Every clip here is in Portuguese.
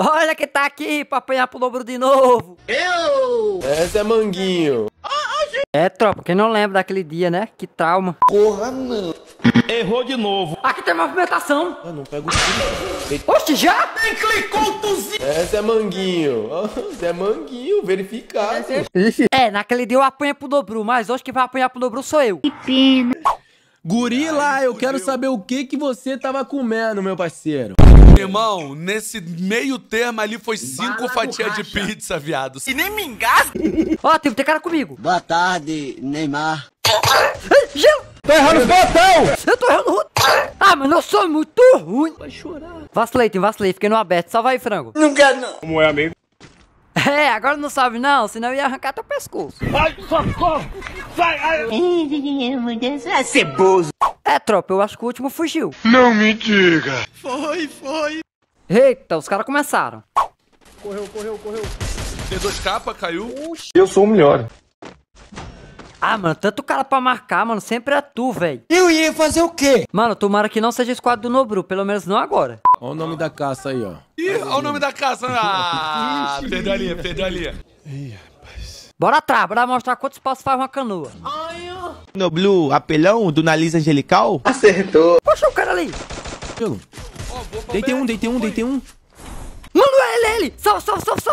Olha quem tá aqui pra apanhar pro Nobru de novo. Essa é Manguinho. É, tropa, quem não lembra daquele dia, né? Que trauma. Porra, não. Errou de novo. Aqui tem movimentação. Ah, não pega o tiro. Oxe, já? Nem clicou, tuzinho. Essa é Manguinho. Essa é Manguinho, verificado. É, naquele dia eu apanhei pro Nobru, mas hoje quem vai apanhar pro Nobru sou eu. Gorila, eu quero saber o que você tava comendo, meu parceiro. Irmão, nesse meio termo ali foi 5 fatias de pizza, viado. E nem me engasga. Ó, tem cara comigo. Boa tarde, Neymar. Gelo! Tá errando os botão! Eu tô errando ruim. Ah, mano, eu sou muito ruim. Vai chorar. Vacilei, fiquei no aberto. Salva aí, frango. Não quero, não. Como é, amigo? É, agora não salve não, senão eu ia arrancar teu pescoço. Ai, socorro. Sai, ai. É ceboso. É, tropa, eu acho que o último fugiu. Não me diga. Foi. Eita, os caras começaram. Correu. T2 capa, caiu. Eu sou o melhor. Ah, mano, tanto cara pra marcar, mano, sempre é tu, velho. Eu ia fazer o quê? Mano, tomara que não seja esquadro do Nobru, pelo menos não agora. Olha o nome da caça aí, ó. Ih, olha o nome da casa. Ah, perdeu a linha. Bora atrás, bora mostrar quantos passos faz uma canoa. No Blue, apelão do nariz angelical? Poxa, o cara ali. Pelo. Deitei um. Mano, é ele. Salva.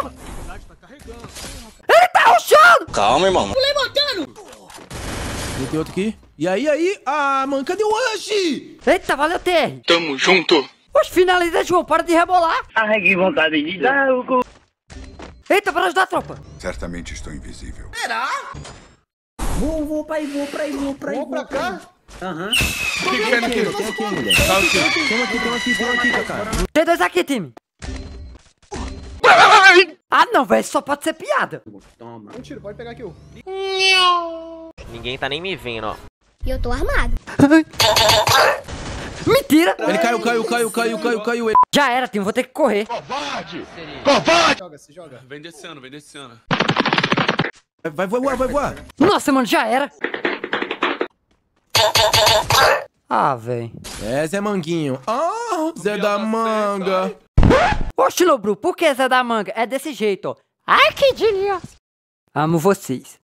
Ele tá rushando. Calma, irmão. Deitei outro aqui. E aí? Ah, mano, cadê o Anji? Eita, valeu, TR. Tamo junto. Poxa, finaliza, João, para de rebolar. Ai, que vontade de dar o cu. Eita, para ajudar a tropa. Certamente estou invisível. Vou pra aí. Vamos pra cá? O que é naquele? Tem aqui ainda. Tá o quê? Tem aqui, cara. Tem dois aqui, time. Ah, não, velho, só pode ser piada. Um tiro, pode pegar aqui, ó. Ninguém tá nem me vendo, ó. E eu tô armado. Mentira. Ele caiu. Já era, time, vou ter que correr. Covarde. Se joga. Vem descendo. Vai voar. Nossa, mano, já era. Ah, velho. É, Zé Manguinho. Ah, Zé da Manga. Oxe, Nobru, por que Zé da Manga? É desse jeito, ó. Ai, que delícia. Amo vocês.